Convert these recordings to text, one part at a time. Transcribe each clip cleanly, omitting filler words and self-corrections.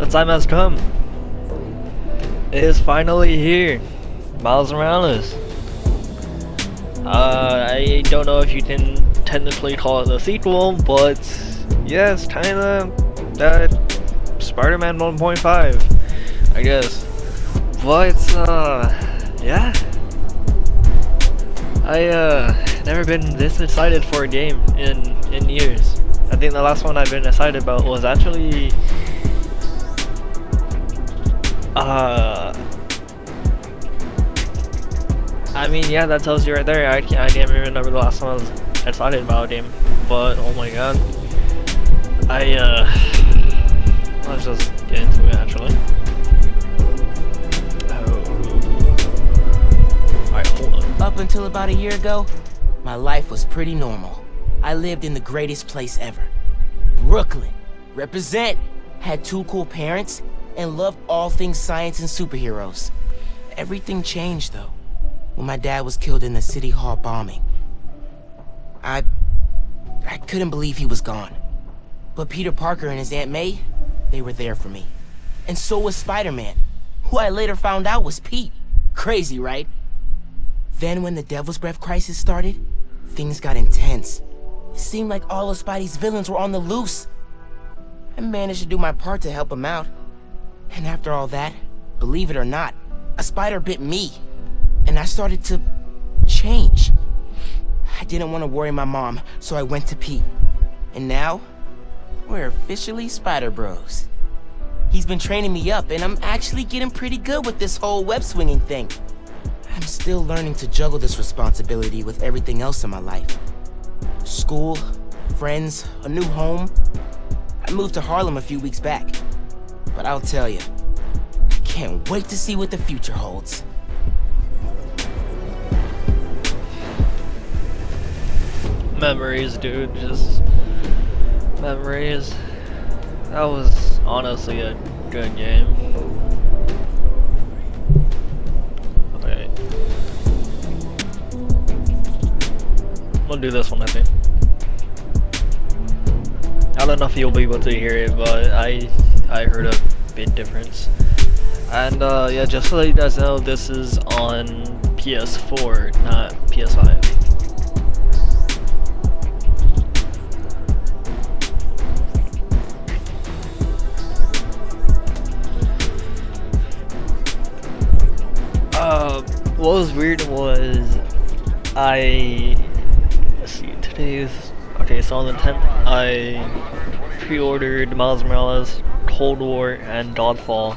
The time has come. It is finally here. Miles Morales. I don't know if you can technically call it a sequel, but yes, kinda that Spider-Man 1.5, I guess. But yeah. I never been this excited for a game in years. I think the last one I've been excited about was actually I mean, yeah, that tells you right there. I can't even remember the last time I was excited about a game, but oh my god, let's just get into it actually. Alright, hold on. Up until about a year ago, my life was pretty normal. I lived in the greatest place ever. Brooklyn. Represent. Had 2 cool parents, and loved all things science and superheroes. Everything changed, though, when my dad was killed in the City Hall bombing. I couldn't believe he was gone. But Peter Parker and his Aunt May, they were there for me. And so was Spider-Man, who I later found out was Pete. Crazy, right? Then when the Devil's Breath crisis started, things got intense. It seemed like all of Spidey's villains were on the loose. I managed to do my part to help him out. And after all that, believe it or not, a spider bit me. And I started to change. I didn't want to worry my mom, so I went to Pete. And now, we're officially Spider Bros. He's been training me up, and I'm actually getting pretty good with this whole web swinging thing. I'm still learning to juggle this responsibility with everything else in my life. School, friends, a new home. I moved to Harlem a few weeks back. But I'll tell you, I can't wait to see what the future holds. Memories, dude, just memories. That was honestly a good game. Okay. We'll do this one, I think. I don't know if you'll be able to hear it, but I heard a big difference. And yeah, just so you guys know, this is on PS4, not PS5. What was weird was let's see, okay, so on the 10th I pre-ordered Miles Morales, Cold War, and Dodgeball.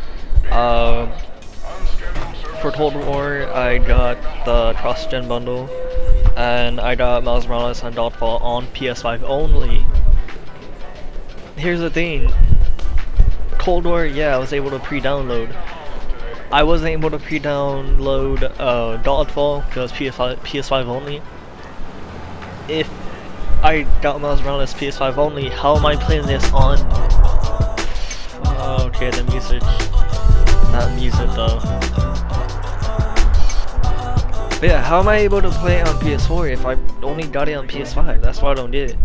For Cold War I got the cross-gen bundle, and I got Miles Morales and Dodgeball on PS5 only. Here's the thing, Cold War, yeah, I was able to pre-download. I wasn't able to pre-download Dodgeball because PS5 only. If I got Miles Morales PS5 only, how am I playing this on? Okay, the music. Not music though. But yeah, how am I able to play it on PS4 if I only got it on PS5? That's why I don't get it.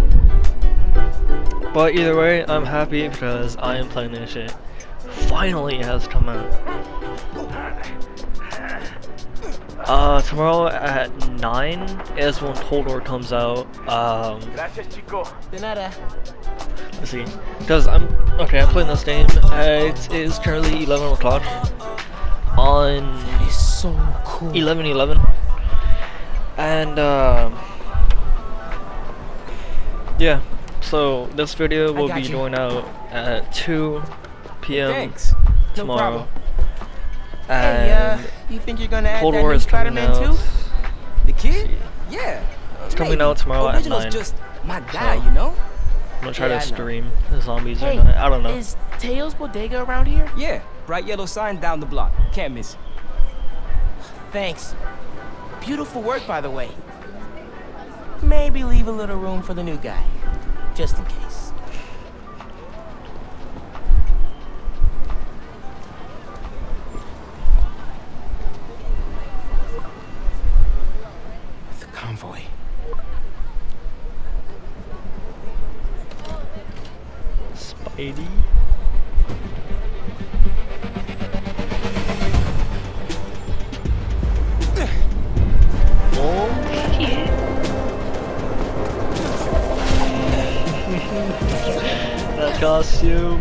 But either way, I'm happy because I am playing this shit. Finally it has come out. Tomorrow at 9 is when Cold War comes out. Let's see, because I'm playing this game. It is currently 11 o'clock on That is so cool. 11/11, and yeah. So this video will be going out at 2 p.m. tomorrow. Hey, you think you're gonna add Cold that War new is coming Spider-Man out. too? The kid? Yeah. It's coming out tomorrow at 9. Just my guy, So, you know? I'm gonna try to I know. stream the zombies or Hey, not. I don't know. Is Teo's Bodega around here? Yeah, bright yellow sign down the block. Can't miss it. Thanks. Beautiful work, by the way. Maybe leave a little room for the new guy, just in case. The convoy. Spidey. Oh shit. That costume.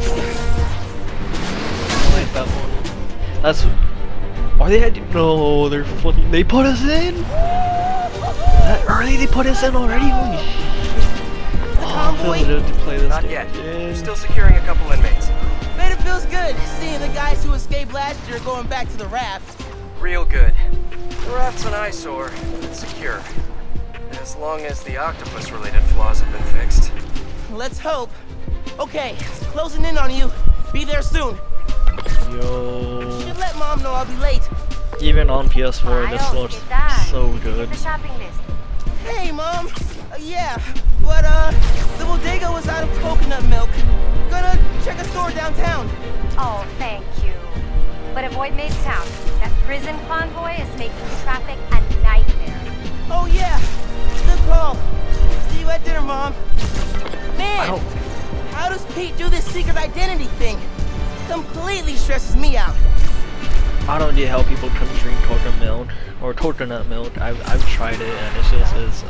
I like that one. That's. Are they? No, they're fucking. They put us in. That early? They put us in already. Holy shit! Oh, I feel good to play this Not game yet. again. We're still securing a couple inmates. Man, it feels good seeing the guys who escaped last year going back to the raft. Real good. The raft's an eyesore, but it's secure. As long as the octopus-related flaws have been fixed. Let's hope. Okay, closing in on you. Be there soon. Yo. Should let Mom know I'll be late. Even on PS4, this looks so good. The shopping list. Hey, Mom. Yeah, but the bodega was out of coconut milk. Gonna check a store downtown. Oh, thank you. But avoid Midtown. That prison convoy is making traffic a nightmare. Oh yeah, good call. See you at dinner, Mom. Man, how does Pete do this secret identity thing? Completely stresses me out. I don't get how people can drink coconut milk. I've tried it and it's just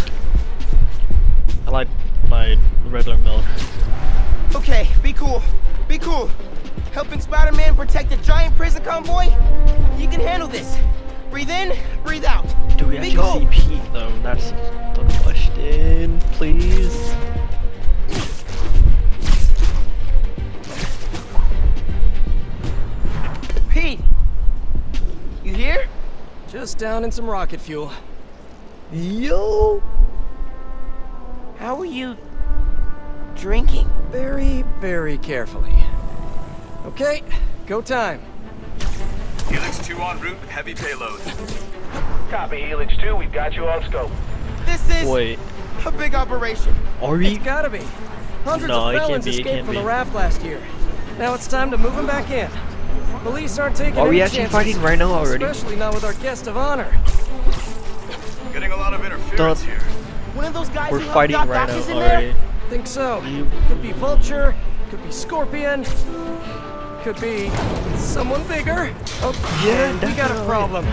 I like my regular milk. Okay, be cool. Be cool. Helping Spider-Man protect a giant prison convoy? You can handle this. Breathe in, breathe out. Do we Be actually cool. see Pete though? That's the question, please. Pete, you here? Just down in some rocket fuel. Yo! How are you drinking? Very, very carefully. Okay, go time. Helix 2 en route with heavy payload. Copy, Helix 2, we've got you on scope. This is Wait, a big operation. are we? It's gotta be. Hundreds No, of it can't felons be, it escaped can't from be. the raft last year. Now it's time to move them back in. Police aren't taking Are we any actually chances, fighting right now already? Especially not with our guest of honor. Getting a lot of interference here. One of those guys We're who helped fighting Doc right Ock is now in there? already. Think so. You- Could be Vulture, could be Scorpion, could be someone bigger. Oh, Yeah, we got a definitely. problem.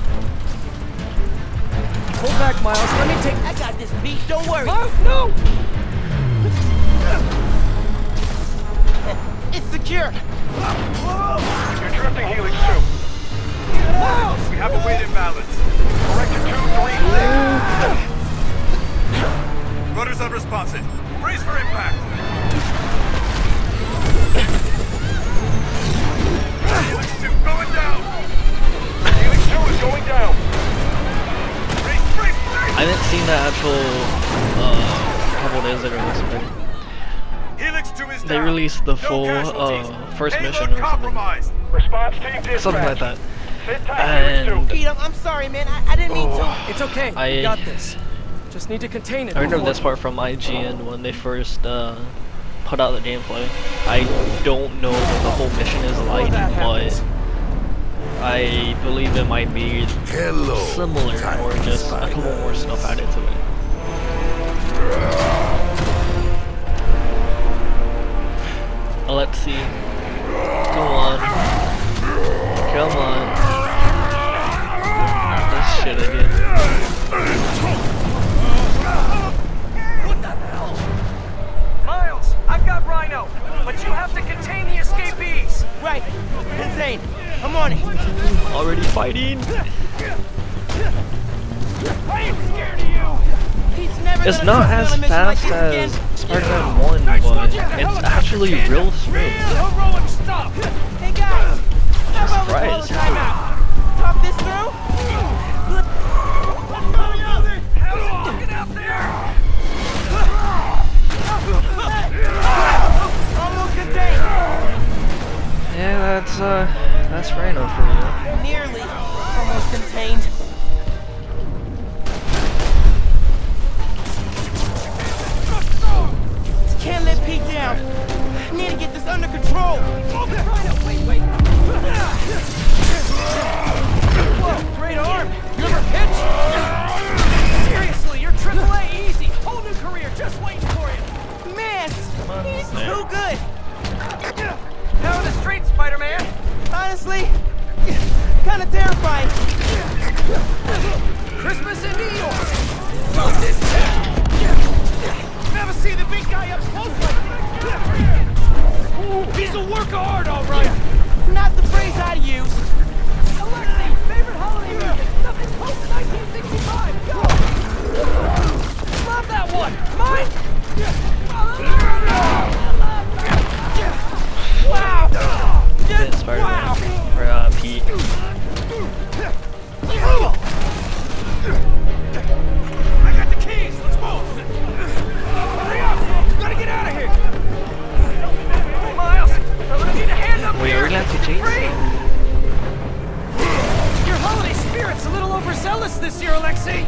Hold back, Miles. Let me take. I got this, Pete. Don't worry. Oh, no! It's secure. You're drifting, Helix 2. We have a weight imbalance. Corrector 2, 3. Rudders unresponsive. Brace for impact. Helix 2 going down. Helix 2 is going down. Brace, brace, brace. I didn't see that actual couple days ago. But Helix 2 is down. they released the No full casualties. first Payload mission or compromised. Response team dispatch. something like that. Sit tight, And Helix 2. Pete, I'm sorry, man. I didn't mean to. It's okay. I- We got this. Just need to contain it. I remember before- this part from IGN when they first put out the gameplay. I don't know what the whole mission is like, that but happens. I believe it might be similar or just a couple more stuff added to it. Let's see. Come on. Come on. Not this shit again. Miles, I've got Rhino, but you have to contain the escapees. Right. Insane. I'm on it. Already fighting. I ain't scared of you. He's never It's gonna not trust me as on a mission like fast this as again. Spider-Man 1, but it's actually real smooth. Heroic stuff. Hey guys, how about we call a Christ. timeout? Talk this through? How's it looking out there? Almost contained. Yeah, that's Rhino for you. Nearly. Almost contained. Can't let Pete down. Need to get this under control. Wait. Whoa, great arm. You ever pitch? Seriously, you're AAA easy. Whole new career just waiting for you. Man, he's too good. How are the streets, Spider-Man? Honestly, kinda terrifying. Christmas in New York. Fuck this town. Never see the big guy up close like this. He's a work of art, all right. Not the phrase I'd use. Alexei, favorite holiday music. Something post 1965. Go. Love that one. Mine. Wow. Get Spider-Man for Pete. I got the keys. Let's move. Hurry up. Gotta get out of here. Miles, I'm gonna need a hand up Wait, here. are we gonna have to chase? Free. Your holiday spirit's a little overzealous this year, Alexei.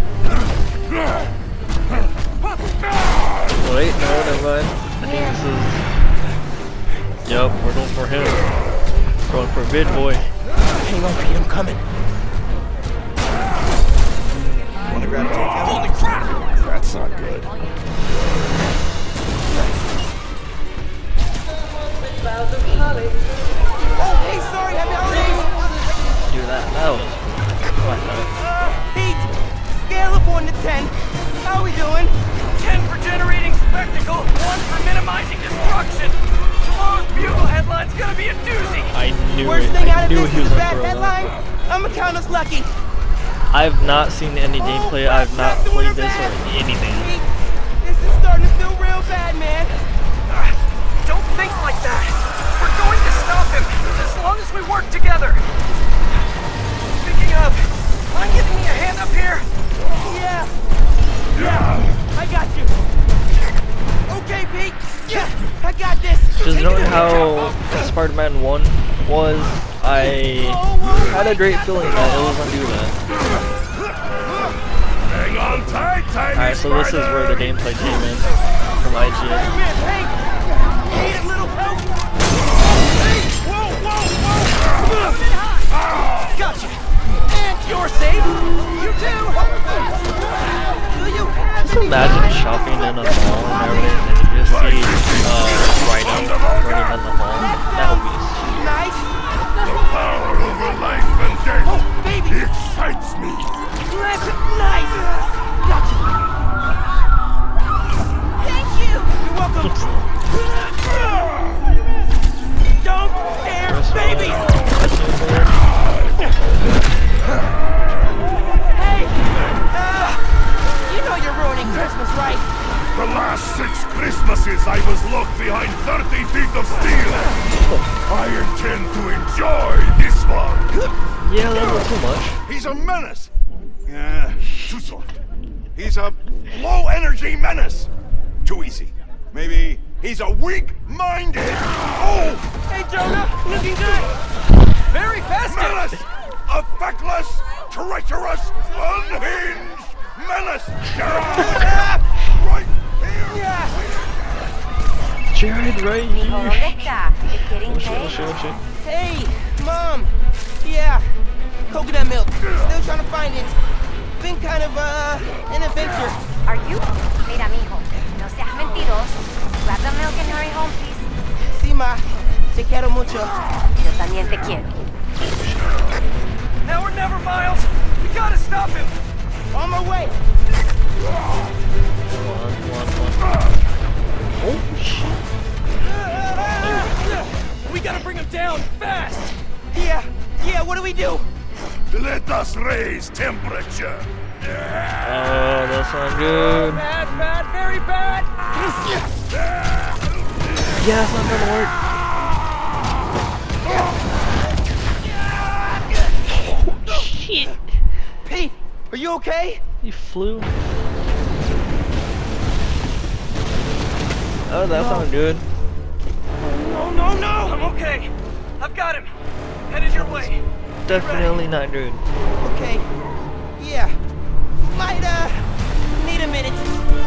Wait, no, never mind. I think this is... Yup, we're going for him. Going for a big boy. Hang on, Pete, I'm coming. Wanna grab a takeout? Holy crap! That's not good. Oh, hey, sorry, happy holidays. Do that. That was... What the... Pete, scale of 1 to 10. How we doing? 10 for generating spectacle, 1 for minimizing destruction. Tomorrow's Bugle headline's gonna be a doozy. I knew Worst it. thing out I of knew this he is was a gonna bad throw headline. that. I'ma count us lucky. I've not seen any gameplay. I've not played this or anything. Pete, this is starting to feel real bad, man. Don't think like that. We're going to stop him, as long as we work together. Speaking of, mind giving me a hand up here? Yeah. I got you. Okay, Pete. Yeah, I got this. Just knowing how Spider-Man 1 was, I had a great feeling that it was gonna do that. Hang on tight, tiny Alright, so this is where the gameplay came in from IGN. Spider-Man, hey, need a little help? Whoa! Gotcha. And you're safe. You too. Do you have Just any imagine shopping in a mall and everything, and you just see Rhino running down the hall. That would be nice? The power over life and death. Oh, baby. Excites me. Nice. Gotcha. Thank you. You're welcome. Don't dare, baby. Hey, you know you're ruining Christmas, right? The last 6 Christmases I was locked behind 30 feet of steel. I intend to enjoy this one. Yeah, that was too much. He's a menace. Yeah, too soft. He's a low-energy menace. Too easy. Maybe he's a weak-minded. Oh! Hey, Jonah, looking good. Very festive. Menace! A feckless, treacherous, unhinged menace! Right here! Yeah. Jared, right Mijo, here. ¿dónde está? It's getting Oh shit, oh late. shit, oh shit. Hey, Mom. Yeah, coconut milk. Still trying to find it. Been kind of, an adventure. Are you? Mira, mijo, no seas mentiroso. Grab the milk and hurry home, please. Sí, ma. Te quiero mucho. Yo también te quiero. Now or never, Miles. We gotta stop him. On my way. One. Oh shit. We gotta bring him down fast. Yeah, what do we do? Let us raise temperature. Oh, that's not good. Bad, very bad. Yeah, that's not gonna work. Oh, shit. Pete, are you okay? He flew. Oh, that sounded good. No. I'm okay. I've got him. Headed your way. Definitely not good. Okay. Yeah. Might, need a minute.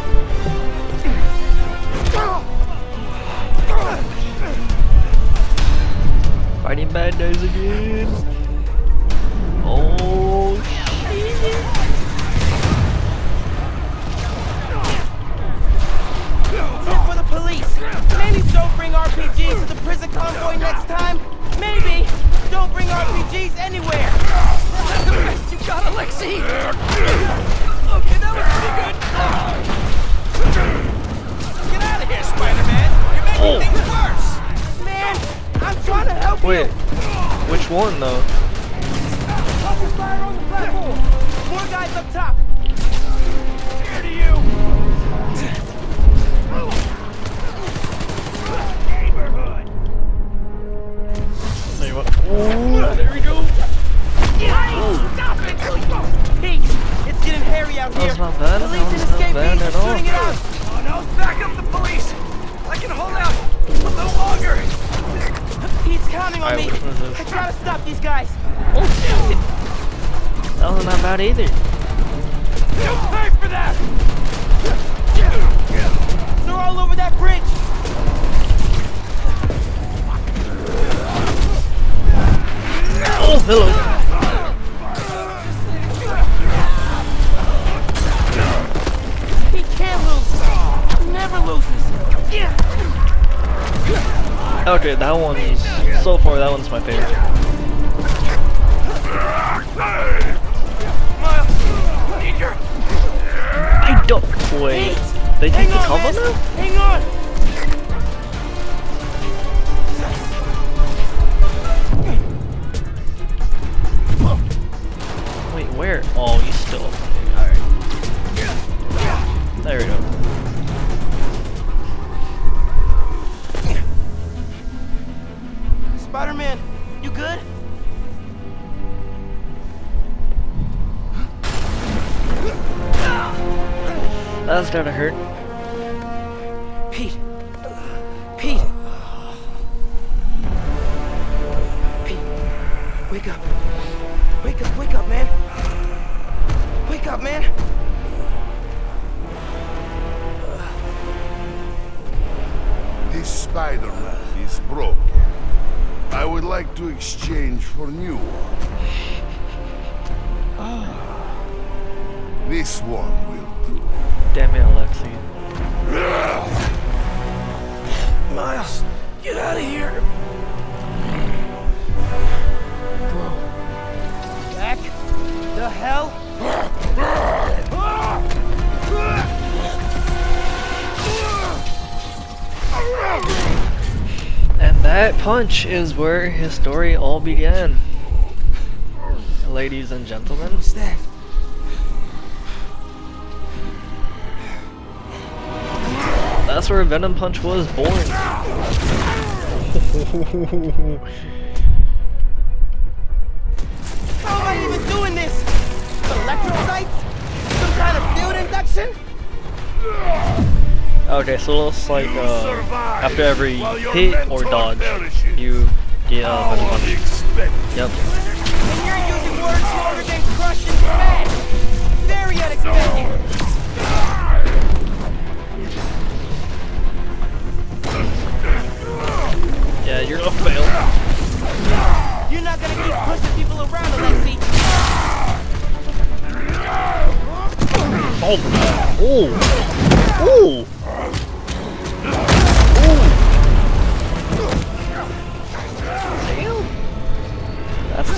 Fighting bad guys again. Oh shit. Tip for the police. Maybe don't bring RPGs to the prison convoy next time. Wait, which one though? Focus fire on the platform! More guys up top! Here to you! Neighborhood! Tell you what. Ooh, there we go. Stop it! Pete, it's getting hairy out That here. was not bad. Police That and was not escapees bad at are all. shooting it out. Oh no, back up the police! I can hold out a little longer! Pete's counting on Alright, me. which one is this? I gotta stop these guys. Oh shit. That was not bad either. You pay for that! They're all over that bridge. Oh, hello. He can't lose. Never loses. Okay, that one's so far. That one's my favorite. Miles, need your... I don't. Wait, they take the combo now? Hang on. Wait, where? Oh, he's still. Alright. There we go. Spider-Man, you good? That's gotta hurt. Pete. Pete. Pete. Wake up. Wake up, man. Wake up, man. This Spider-Man is broken. I would like to exchange for new one. This one will do. Damn it, Alexi. Miles, get out of here. Bro. Back the hell? And that punch is where his story all began. Ladies and gentlemen. What's that? That's where Venom Punch was born. How am I even doing this? Electrocytes? Some kind of field induction? Okay, so it's like after every hit or dodge, you get Venom Punch. Yep. And you're using words longer than crush and smash. Very unexpected. Yeah, you're gonna fail. You're not gonna keep pushing people around, Alexi. Oh! Oh! Oh! Damn! That's...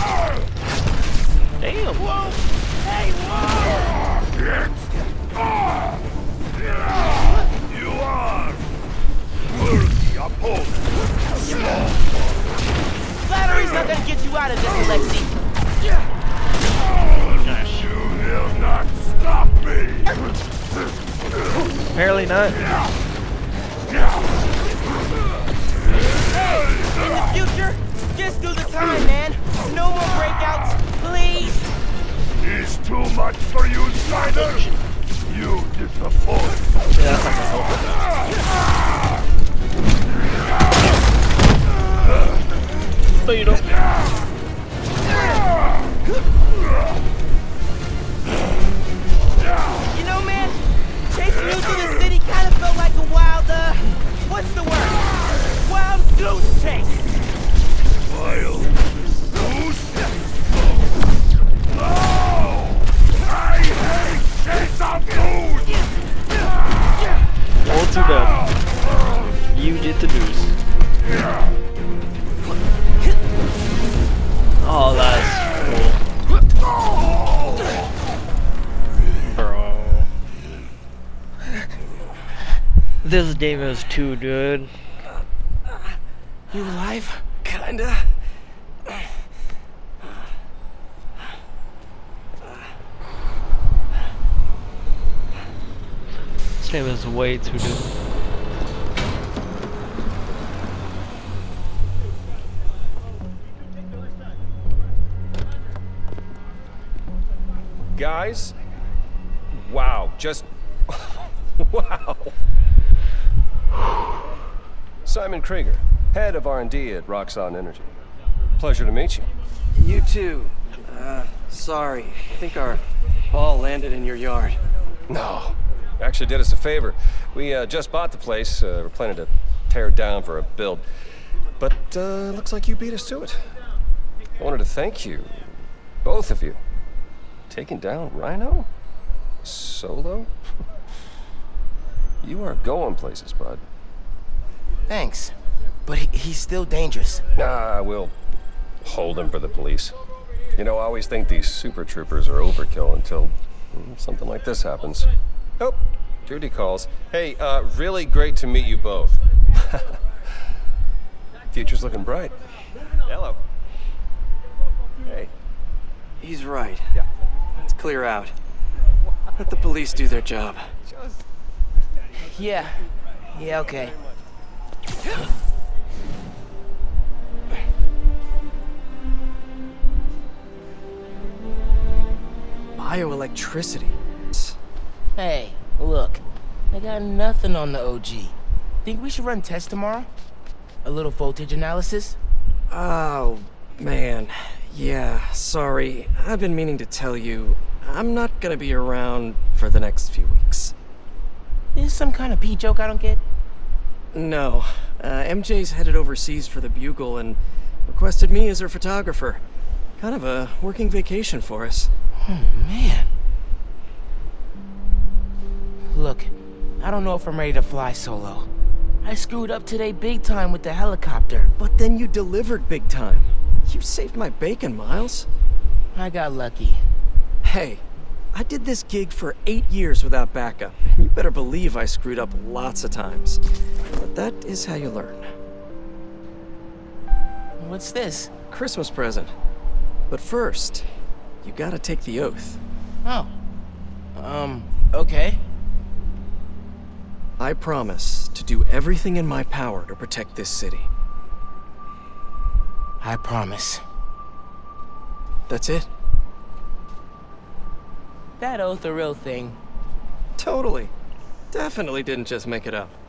Damn! You are worthy opponent. Flattery's not gonna get you out of this, Alexi. You will not stop me. Apparently not. Hey, in the future, just do the time, man. No more breakouts, please. Is too much for you, Spider. You disappoint. Yeah, that's not gonna help. No, you don't. You know, man, chasing you through the city kind of felt like a wild, what's the word? Wild goose chase. Wild goose? No! I hate chase of goose! All too bad. You get the deuce. Oh, that's cool. Bro. This game is too good. You alive? Can Kinda. This game is way too good. Guys, wow, just wow. Simon Krieger, head of R&D at Roxxon Energy. Pleasure to meet you. You too. Sorry. I think our ball landed in your yard. No, actually did us a favor. We just bought the place. We're planning to tear it down for a build. But looks like you beat us to it. I wanted to thank you, both of you. Taking down Rhino? Solo? You are going places, bud. Thanks. But he's still dangerous. Nah, we'll hold him for the police. You know, I always think these super troopers are overkill until something like this happens. Oh, Judy calls. Hey, really great to meet you both. Future's looking bright. Hello. Hey. He's right. Yeah. Let's clear out. Let the police do their job. Yeah. Yeah, okay. Bioelectricity. Hey, look. I got nothing on the OG. Think we should run tests tomorrow? A little voltage analysis? Oh, man. Yeah, sorry. I've been meaning to tell you, I'm not gonna be around for the next few weeks. Is this some kind of pee joke I don't get? No. MJ's headed overseas for the Bugle and requested me as her photographer. Kind of a working vacation for us. Oh, man. Look, I don't know if I'm ready to fly solo. I screwed up today big time with the helicopter. But then you delivered big time. You saved my bacon, Miles. I got lucky. Hey, I did this gig for 8 years without backup. You better believe I screwed up lots of times. But that is how you learn. What's this? Christmas present. But first, you gotta take the oath. Oh. Okay. I promise to do everything in my power to protect this city. I promise. That's it? That oath a real thing. Totally. Definitely didn't just make it up.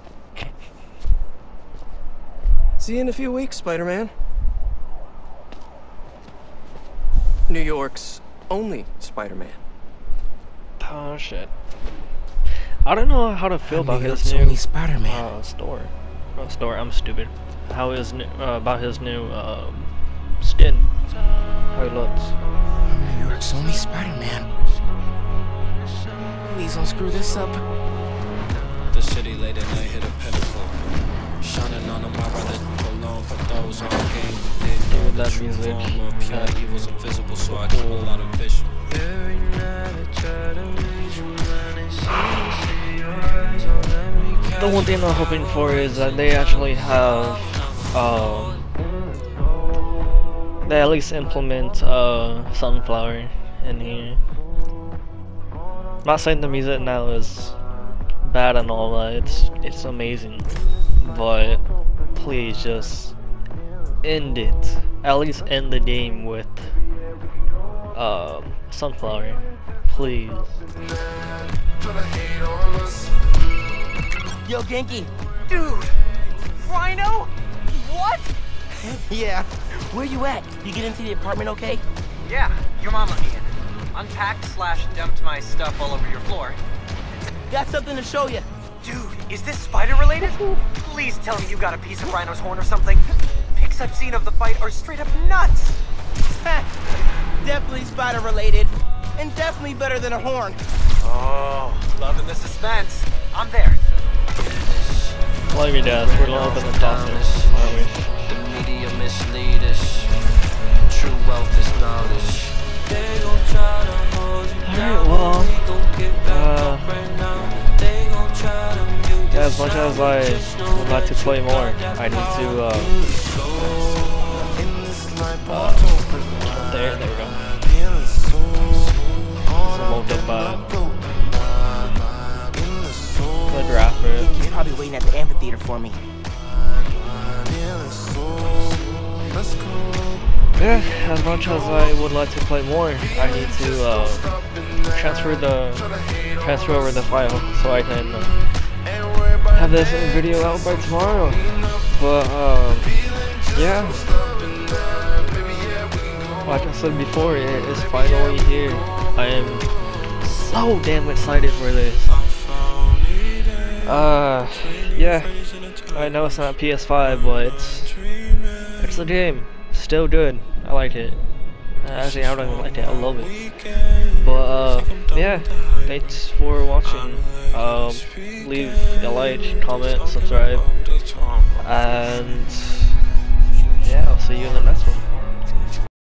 See you in a few weeks, Spider-Man. New York's only Spider-Man. Oh shit. I don't know how to feel about his York's new only Spider-Man. store. Oh, store. I'm stupid. How is about his new skin? How he looks. New York's only Spider-Man. Please don't screw this up. The city late at night hit a pinnacle. Shining on them, I'd rather alone for those on game. Give that music. Pure evil's invisible, so I keep a lot of vision. Every night I try to raise your mind and see your eyes on every. The one thing I'm hoping for is that they actually have they at least implement Sunflower in here. I'm not saying the music now is bad and all that, it's amazing, but please just end it. At least end the game with Sunflower, please. Yo, Genki. Dude! Rhino? What? Yeah. Where you at? You get into the apartment okay? Yeah, your mom let me in. Unpacked/dumped my stuff all over your floor. Got something to show you. Dude, is this spider related? Please tell me you got a piece of Rhino's horn or something. Pics I've seen of the fight are straight up nuts. Definitely spider related. And definitely better than a horn. Oh, loving the suspense. I'm there. Love you, Dad. We're gonna open the process, aren't we? The media mislead us. True wealth is knowledge. They gon' try to hold you down. Well, We gon' get back up right now. They gon' try to mute as much as I would like to play more, I need to there we go. Load up the draft room. He's probably waiting at the amphitheater for me. Yeah, as much as I would like to play more, I need to transfer over the file so I can have this video out by tomorrow. But yeah, like I said before, it is finally here. I am so damn excited for this. Yeah, I know it's not PS5, but it's a game. Still good. I like it. Actually, I don't even like it. I love it. But yeah, thanks for watching. Leave a like, comment, subscribe, and yeah, I'll see you in the next.